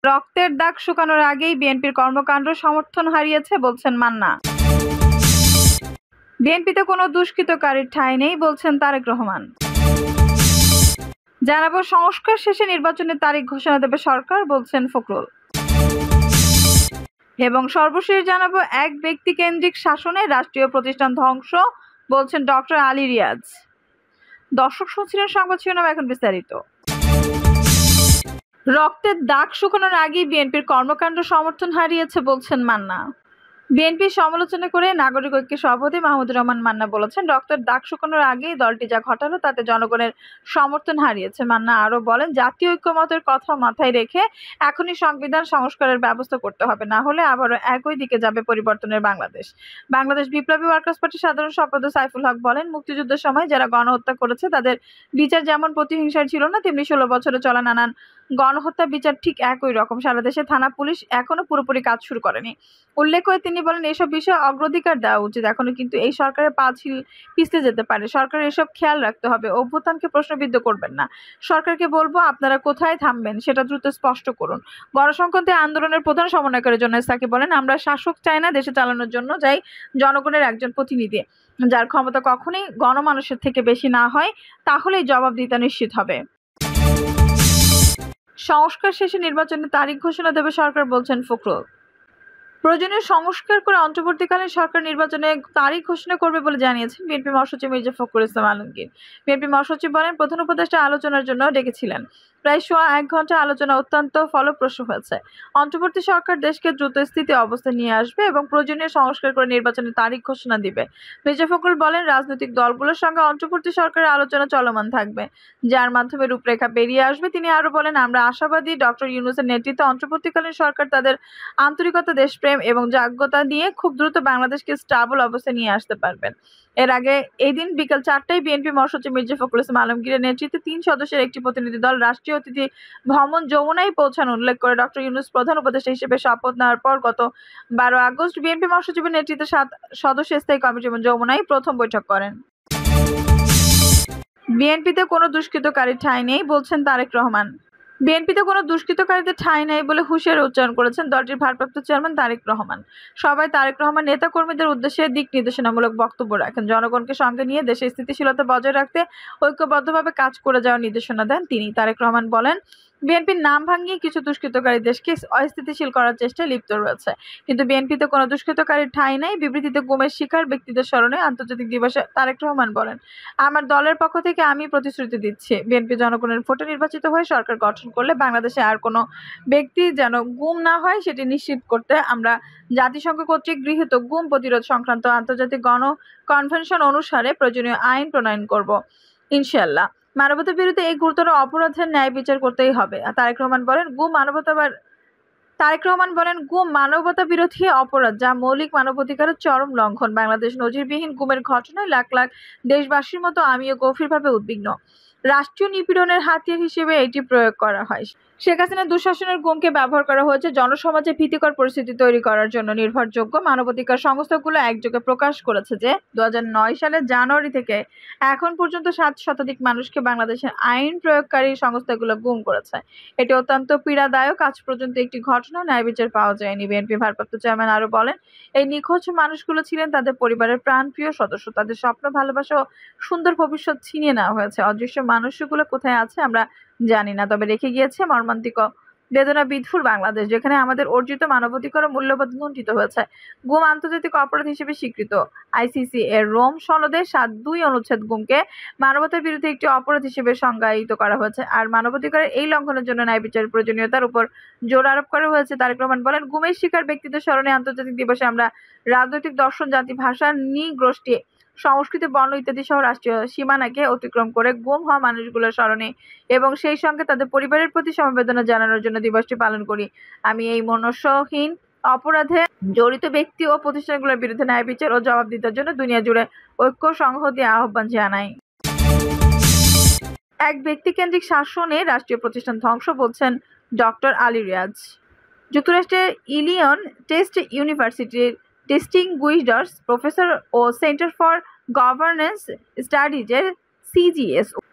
রক্তের দাগ শুকানোর আগেই বিএনপির কর্মকাণ্ড সমর্থন হারিয়েছে বলছেন মান্না। বিএনপিতে কোনো দুষ্কৃতকারীর ঠাঁই নেই বলছেন তারেক রহমান। জানাবো সংস্কার শেষে নির্বাচনের তারিখ ঘোষণা দেবে সরকার বলছেন ফখরুল। এবং সর্বশেষ জানাবো এক ব্যক্তি কেন্দ্রিক শাসনে রাষ্ট্রীয় প্রতিষ্ঠান ধ্বংস বলছেন ডক্টর আলী রিয়াজ। দর্শক শুনছিলেন সংবাদ শিরোনাম, এখন বিস্তারিত। রক্তের দাগ শুকানোর আগেই বিএনপির কর্মকাণ্ড সমর্থন হারিয়েছে বলছেন মান্না। বিএনপির সমালোচনা করে নাগরিক ঐক্যের সভাপতি মাহমুদুর রহমান মান্না বলেছেন, রক্তের দাগ শুকানোর আগেই দলটি যা ঘটালো তাতে জনগণের সমর্থন হারিয়েছে। মান্না আরও বলেন, জাতীয় ঐক্যমতের কথা মাথায় রেখে এখনই সংবিধান সংস্কারের ব্যবস্থা করতে হবে, না হলে আবারও একই দিকে যাবে পরিবর্তনের বাংলাদেশ। বাংলাদেশ বিপ্লবী ওয়ার্কার্স পার্টির সাধারণ সম্পাদক সাইফুল হক বলেন, মুক্তিযুদ্ধের সময় যারা গণহত্যা করেছে তাদের বিচার যেমন প্রতিহিংসার ছিল না, তেমনি 16 বছরে চলা নানান গণহত্যা বিচার ঠিক একই রকম। সারা দেশে থানা পুলিশ এখনো পুরোপুরি কাজ শুরু করেনি। উল্লেখ করে তিনি বলেন, এসব বিষয়ে অগ্রাধিকার দেওয়া উচিত। এখনো কিন্তু এই সরকারের পা পিছলে যেতে পারে। সরকারের এসব খেয়াল রাখতে হবে। অভ্যুত্থানকে প্রশ্নবিদ্ধ করবেন না। সরকারকে বলবো, আপনারা কোথায় থামবেন সেটা দ্রুত স্পষ্ট করুন। গণসংহতি আন্দোলনের প্রধান সমন্বয়কারীর জন্য সাকিব বলেন, আমরা শাসক চাই না, দেশে চালানোর জন্য যাই জনগণের একজন প্রতিনিধি। যার ক্ষমতা কখনোই গণমানুষের থেকে বেশি না হয়, তাহলেই জবাবদিহিতা নিশ্চিত হবে। সংস্কার শেষে নির্বাচনের তারিখ ঘোষণা দেবে সরকার বলছেন ফখরুল। প্রয়োজনীয় সংস্কার করে অন্তর্বর্তীকালীন সরকার নির্বাচনের তারিখ ঘোষণা করবে বলে জানিয়েছেন বিএনপি মহাসচিব মির্জা ফখরুল ইসলাম আলমগীর। বিএনপি মহাসচিব বলেন, প্রধান উপদেষ্টা আলোচনার জন্য ডেকেছিলেন। প্রায় সোয়া 1 ঘন্টা আলোচনা অত্যন্ত ফলপ্রসূ হয়েছে। অন্তর্বর্তী সরকার দেশকে দ্রুত স্থিতি অবস্থায় নিয়ে আসবে এবং প্রয়োজনীয় সংস্কার করে নির্বাচনের তারিখ ঘোষণা দিবে। মির্জা ফখরুল বলেন, রাজনৈতিক দলগুলোর সঙ্গে অন্তর্বর্তী সরকারের আলোচনা চলমান থাকবে, যার মাধ্যমে রূপরেখা বেরিয়ে আসবে। তিনি আরও বলেন, আমরা আশাবাদী ডক্টর ইউনূসের নেতৃত্বে অন্তর্বর্তীকালীন সরকার তাদের আন্তরিকতা, দেশপ্রেম এবং যোগ্যতা দিয়ে খুব দ্রুত বাংলাদেশকে স্টেবল অবস্থায় নিয়ে আসতে পারবেন। এর আগে এই দিন বিকেল 4টায় বিএনপি মহাসচিব মির্জা ফখরুল ইসলাম আলমগীরের নেতৃত্বে 3 সদস্যের একটি প্রতিনিধি দল রাষ্ট্রীয় অতিথি ভবন যমুনায় পৌঁছান। উল্লেখ করে ডক্টর ইউনূস প্রধান উপদেষ্টা হিসেবে শপথ নেওয়ার পর গত 12 আগস্ট বিএনপি মহাসচিবের নেতৃত্বে 7 সদস্যের স্থায়ী কমিটি যমুনায় প্রথম বৈঠক করেন। বিএনপিতে কোনো দুষ্কৃতকারীর ঠাঁই নেই বলছেন তারেক রহমান। বিএনপিতে কোনো দুষ্কৃতকারীদের ঠাঁই নেই বলে হুঁশিয়ারি উচ্চারণ করেছেন দলটির ভারপ্রাপ্ত চেয়ারম্যান তারেক রহমান। সবাই তারেক রহমান নেতাকর্মীদের উদ্দেশ্যে দিক নির্দেশনামূলক বক্তব্য রাখেন। জনগণকে সঙ্গে নিয়ে দেশের স্থিতিশীলতা বজায় রাখতে ঐক্যবদ্ধভাবে কাজ করে যাওয়ার নির্দেশনা দেন তিনি। তারেক রহমান বলেন, বিএনপির নাম ভাঙিয়ে কিছু দুষ্কৃতকারী দেশকে অস্থিতিশীল করার চেষ্টায় লিপ্ত রয়েছে, কিন্তু বিএনপিতে কোনো দুষ্কৃতকারীর ঠাঁই নাই। বিবৃতিতে গুমের শিকার ব্যক্তিদের স্মরণে আন্তর্জাতিক দিবসে তারেক রহমান বলেন, আমার দলের পক্ষ থেকে আমি প্রতিশ্রুতি দিচ্ছি, বিএনপি জনগণের ভোটে নির্বাচিত হয়ে সরকার গঠন করলে বাংলাদেশে আর কোনো ব্যক্তি যেন গুম না হয় সেটি নিশ্চিত করতে আমরা জাতিসংঘ কর্তৃক গৃহীত গুম প্রতিরোধ সংক্রান্ত আন্তর্জাতিক কনভেনশন অনুসারে প্রয়োজনীয় আইন প্রণয়ন করব ইনশাআল্লাহ। মানবতার বিরুদ্ধে এই গুরুতর অপরাধের ন্যায় বিচার করতেই হবে। তারেক রহমান বলেন, গুম মানবতা বিরোধী অপরাধ, যা মৌলিক মানবাধিকারের চরম লঙ্ঘন। বাংলাদেশ নজিরবিহীন গুমের ঘটনায় লাখ লাখ দেশবাসীর মতো আমিও গভীরভাবে উদ্বিগ্ন। রাষ্ট্রীয় নিপীড়নের হাতিয়ার হিসেবে এটি প্রয়োগ করা হয়। শেখ হাসিনার দুঃশাসনের গুমকে ব্যবহার করা হয়েছে জনসমাজে ভীতিকর পরিস্থিতি তৈরি করার জন্য। নির্ভরযোগ্য মানবাধিকার সংস্থাগুলো একযোগে প্রকাশ করেছে যে 2009 সালের জানুয়ারি থেকে এখন পর্যন্ত 7 শতাধিক মানুষকে বাংলাদেশের আইন প্রয়োগকারী সংস্থাগুলো গুম করেছে। এটি অত্যন্ত পীড়াদায়ক। আজ পর্যন্ত একটি ঘটনা ন্যায় বিচার পাওয়া যায়নি। বিএনপি ভারপ্রাপ্ত চেয়ারম্যান আরও বলেন, এই নিখোঁজ মানুষগুলো ছিলেন তাদের পরিবারের প্রাণপ্রিয় সদস্য। তাদের স্বপ্ন, ভালোবাসা ও সুন্দর ভবিষ্যৎ ছিনিয়ে নেওয়া হয়েছে। অদৃশ্য মানুষগুলো কোথায় আছে আমরা জানি না, তবে রেখে গিয়েছে মর্মান্তিক বেদনা বিধুর বাংলাদেশ, যেখানে আমাদের অর্জিত মানবাধিকার ও মূল্যবোধ লুণ্ঠিত হয়েছে। গুম আন্তর্জাতিক অপরাধ হিসেবে স্বীকৃত। আইসিসি এর রোম সনদে 7(2) অনুচ্ছেদ গুমকে মানবতার বিরুদ্ধে একটি অপরাধ হিসেবে সংজ্ঞায়িত করা হয়েছে। আর মানবাধিকারের এই লঙ্ঘনের জন্য ন্যায় বিচারের প্রয়োজনীয়তার উপর জোর আরোপ করা হয়েছে। তারেক রহমান বলেন, গুমের শিকার ব্যক্তিদের স্মরণে আন্তর্জাতিক দিবসে আমরা রাজনৈতিক দর্শন, জাতি, ভাষা, নৃগোষ্ঠী, সংস্কৃতি, বর্ণ ইত্যাদি সহ রাষ্ট্রীয় সীমানাকে অতিক্রম করে গুম হওয়া মানুষগুলোর স্মরণে এবং সেই সঙ্গে তাদের পরিবারের প্রতি সমবেদনা জানানোর জন্য দিবসটি পালন করি। আমি এই মনুষ্যহীন অপরাধে জড়িত ব্যক্তি ও প্রতিষ্ঠানগুলোর বিরুদ্ধে ন্যায় বিচার ও জবাবদিহিতার জন্য দুনিয়া জুড়ে ঐক্য সংহতি আহ্বান জানাই। এক ব্যক্তিকেন্দ্রিক শাসনে রাষ্ট্রীয় প্রতিষ্ঠান ধ্বংস বলছেন ডক্টর আলী রিয়াজ। যুক্তরাষ্ট্রের ইলিয়ন টেস্ট ইউনিভার্সিটির ডিস্টিংগুইশড প্রফেসর ও সেন্টার ফর গভর্নেন্স স্টাডিজের CGS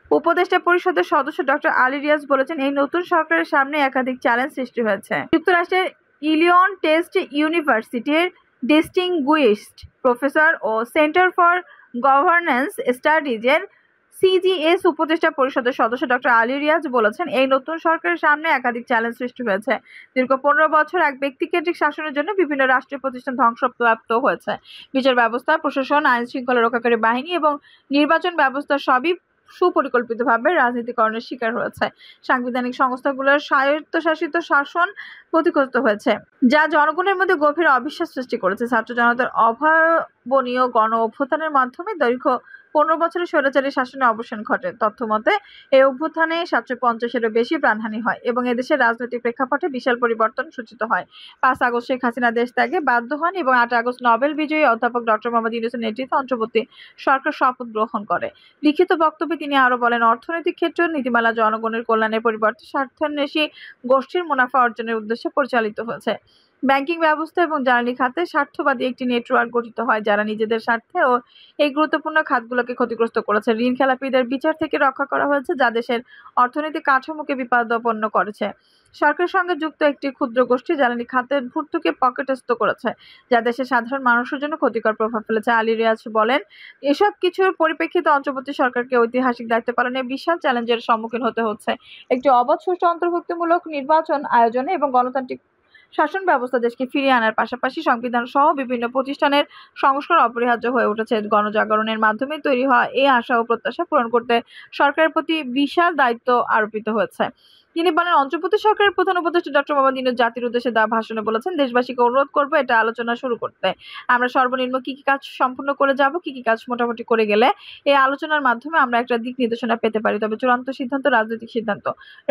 উপদেষ্টা পরিষদের সদস্য ডক্টর আলী রিয়াজ বলেছেন, এই নতুন সরকারের সামনে একাধিক চ্যালেঞ্জ সৃষ্টি হয়েছে। যুক্তরাষ্ট্রের ইলিনয় টেস্ট ইউনিভার্সিটির ডিস্টিংগুইশড প্রফেসর ও সেন্টার ফর গভর্নেন্স স্টাডিজের সিজিএস উপদেষ্টা পরিষদের সদস্য ডক্টর আলী রিয়াজ বলেছেন, এই নতুন সরকারের সামনে একাধিক চ্যালেঞ্জ সৃষ্টি হয়েছে। দীর্ঘ 15 বছর এক ব্যক্তিকেন্দ্রিক শাসনের জন্য বিভিন্ন রাষ্ট্রীয় প্রতিষ্ঠান ধ্বংসপ্রাপ্ত হয়েছে। বিচার ব্যবস্থা, প্রশাসন, আইন শৃঙ্খলা রক্ষাকারী বাহিনী এবং নির্বাচন ব্যবস্থা সবই সুপরিকল্পিতভাবে রাজনীতিকরণের শিকার হয়েছে। সাংবিধানিক সংস্থাগুলোর স্বায়ত্তশাসিত শাসন ক্ষতিগ্রস্ত হয়েছে, যা জনগণের মধ্যে গভীর অবিশ্বাস সৃষ্টি করেছে। ছাত্র জনতার অভাবনীয় গণ অভ্যুত্থানের মাধ্যমে দীর্ঘ 15 বছরের স্বৈরাচারী শাসনের অবসান ঘটে। তথ্যমতে এই অভ্যুত্থানে 750-এরও বেশি প্রাণহানি হয় এবং এদেশের রাজনৈতিক প্রেক্ষাপটে বিশাল পরিবর্তন সূচিত হয়। 5 আগস্ট শেখ হাসিনা দেশ ত্যাগে বাধ্য হন এবং 8 আগস্ট নোবেল বিজয়ী অধ্যাপক ডক্টর মোহাম্মদ ইউনূসের নেতৃত্বে অন্তর্বর্তী সরকার শপথ গ্রহণ করে। লিখিত বক্তব্যে তিনি আরও বলেন, অর্থনৈতিক ক্ষেত্রে নীতিমালা জনগণের কল্যাণের পরিবর্তে স্বার্থান্বেষী গোষ্ঠীর মুনাফা অর্জনের উদ্দেশ্যে পরিচালিত হয়েছে। ব্যাংকিং ব্যবস্থা এবং জ্বালানি খাতে স্বার্থবাদী একটি নেটওয়ার্ক গঠিত হয়, যারা নিজেদের স্বার্থে ও এই গুরুত্বপূর্ণ খাতগুলোকে ক্ষতিগ্রস্ত করেছে। ঋণ খেলাপিদের বিচার থেকে রক্ষা করা হয়েছে, যা দেশের অর্থনৈতিক কাঠামোকে বিপদাপন্ন করেছে। সরকারের সঙ্গে যুক্ত একটি ক্ষুদ্র গোষ্ঠী জ্বালানি খাতের ভর্তুকি পকেটস্থ করেছে, যা দেশের সাধারণ মানুষের জন্য ক্ষতিকর প্রভাব ফেলেছে। আলী রিয়াজ বলেন, এসব কিছুর পরিপ্রেক্ষিতে অন্তর্বর্তী সরকারকে ঐতিহাসিক দায়িত্ব পালনে বিশাল চ্যালেঞ্জের সম্মুখীন হতে হচ্ছে। একটি অবাধ, সুষ্ঠু, অন্তর্ভুক্তিমূলক নির্বাচন আয়োজনে এবং গণতান্ত্রিক শাসন ব্যবস্থা দেশকে ফিরিয়ে আনার পাশাপাশি সংবিধান সহ বিভিন্ন প্রতিষ্ঠানের সংস্কার অপরিহার্য হয়ে উঠেছে। গণজাগরণের মাধ্যমে তৈরি হওয়া এই আশা ও প্রত্যাশা পূরণ করতে সরকারের প্রতি বিশাল দায়িত্ব আরোপিত হয়েছে। তিনি বলেন, অন্তর্বর্তী সরকারের প্রধান উপদেষ্টা ডক্টর মোহাম্মদ ইউনূস জাতির উদ্দেশ্যে দেওয়া ভাষণে বলেছেন, দেশবাসীকে অনুরোধ করবো এটা আলোচনা শুরু করতে। আমরা সর্বনিম্ন কি কাজ সম্পূর্ণ করে যাব, কি কাজ মোটামুটি করে গেলে এই আলোচনার মাধ্যমে আমরা একটা দিক নির্দেশনা পেতে পারি। তবে চূড়ান্ত সিদ্ধান্ত রাজনৈতিক সিদ্ধান্ত।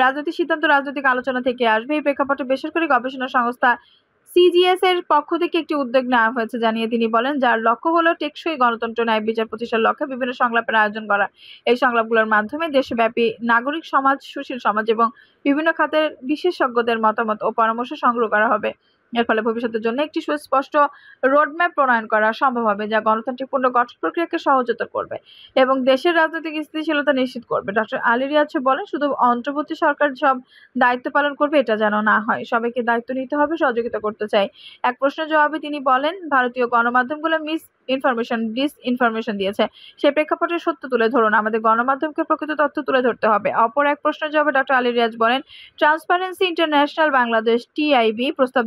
রাজনৈতিক আলোচনা থেকে আসবে। এই প্রেক্ষাপটে বেসরকারি গবেষণা সংস্থা সিজিএস এর পক্ষ থেকে একটি উদ্যোগ নেওয়া হয়েছে জানিয়ে তিনি বলেন, যার লক্ষ্য হলো টেকসই গণতন্ত্র, ন্যায় বিচার প্রতিষ্ঠার লক্ষ্যে বিভিন্ন সংলাপের আয়োজন করা। এই সংলাপগুলোর মাধ্যমে দেশব্যাপী নাগরিক সমাজ, সুশীল সমাজ এবং বিভিন্ন খাতের বিশেষজ্ঞদের মতামত ও পরামর্শ সংগ্রহ করা হবে। এর ফলে ভবিষ্যতের জন্য একটি সুস্পষ্ট রোডম্যাপ প্রণয়ন করা সম্ভব হবে, যা গণতান্ত্রিক পুনর্গঠন প্রক্রিয়াকে সহজতর করবে এবং দেশের রাজনৈতিক স্থিতিশীলতা নিশ্চিত করবে। ডক্টর আলী রিয়াজ বলেন, শুধু অন্তর্বর্তী সরকার সব দায়িত্ব পালন করবে এটা যেন না হয়, সবাইকে দায়িত্ব নিতে হবে, সহযোগিতা করতে চাই। এক প্রশ্নের জবাবে তিনি বলেন, ভারতীয় গণমাধ্যমগুলো ডিসইনফরমেশন দিয়েছে, সেই প্রেক্ষাপটে সত্য তুলে ধরুন। আমাদের গণমাধ্যমকে প্রকৃত তথ্য তুলে ধরতে হবে। অপর এক প্রশ্নের জবাবে ডক্টর আলী রিয়াজ বলেন, ট্রান্সপারেন্সি ইন্টারন্যাশনাল বাংলাদেশ টিআইবি প্রস্তাব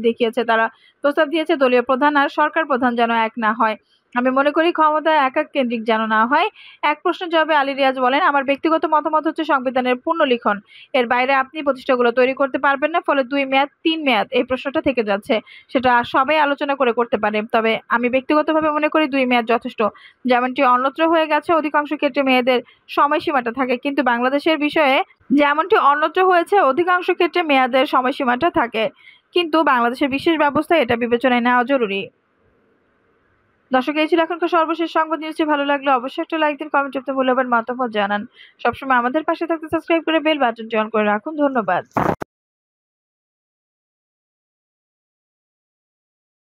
দিয়েছে দলীয় প্রধান আর সরকার প্রধান যেন এক না হয়। আমি মনে করি ক্ষমতা একক কেন্দ্রিক যেন না হয়। এক প্রশ্নের জবাবে আলী রিয়াজ বলেন, আমার ব্যক্তিগত মতামত হচ্ছে সংবিধানের পুনর্লিখন, এর বাইরে আপনি প্রতিষ্ঠাগুলো তৈরি করতে পারবেন না, ফলে 2 মেয়াদ 3 মেয়াদ এই প্রশ্নটা থেকে যাচ্ছে। সেটা সবাই আলোচনা করে করতে পারে, তবে আমি ব্যক্তিগতভাবে মনে করি 2 মেয়াদ যথেষ্ট। যেমনটি অন্যত্র হয়ে গেছে, অধিকাংশ ক্ষেত্রে মেয়াদের সময়সীমাটা থাকে, কিন্তু বাংলাদেশের বিষয়ে যেমনটি অন্যত্র হয়েছে, অধিকাংশ ক্ষেত্রে মেয়াদের সময়সীমাটা থাকে, কিন্তু বাংলাদেশের বিশেষ ব্যবস্থায় এটা বিবেচনায় নেওয়া জরুরি। দর্শক, এই ছিল এখনকার সর্বশেষ সংবাদ। নিউজটি ভালো লাগলে অবশ্যই একটা লাইক দিন, কমেন্ট করতে মূল্যবান মতামত জানান। সবসময় আমাদের পাশে থাকতে সাবস্ক্রাইব করে বেল বাটনটি অন করে রাখুন। ধন্যবাদ।